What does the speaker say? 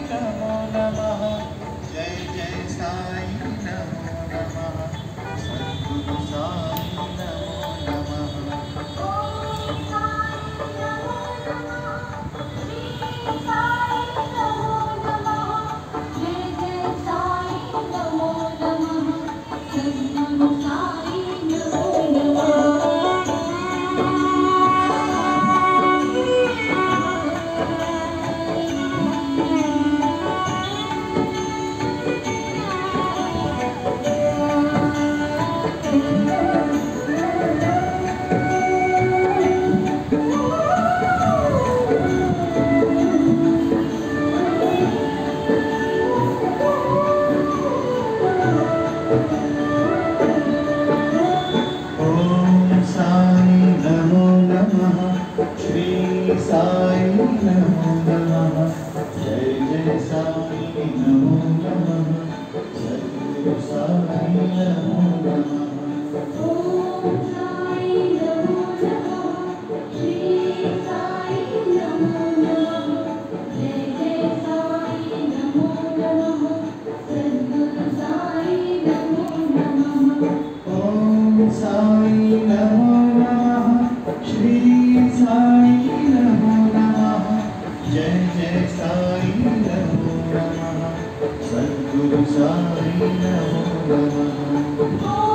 नमो नमः। जय जय साई नमो नमः। सद्गुरु साई नमो नमः। साई नमो नमः। जय जय साई नमो नमः। सद्गुरु साई नमो नमः। ओम साई नमो नमः। श्री साई नमो नमः। जय जय साई नमो नमः। सद्गुरु साई नमो नमः। ओम साई नमो नमः। श्री साई नमो नमः। जय जय साई नमो नमः। सद्गुरु साई नमो नमः।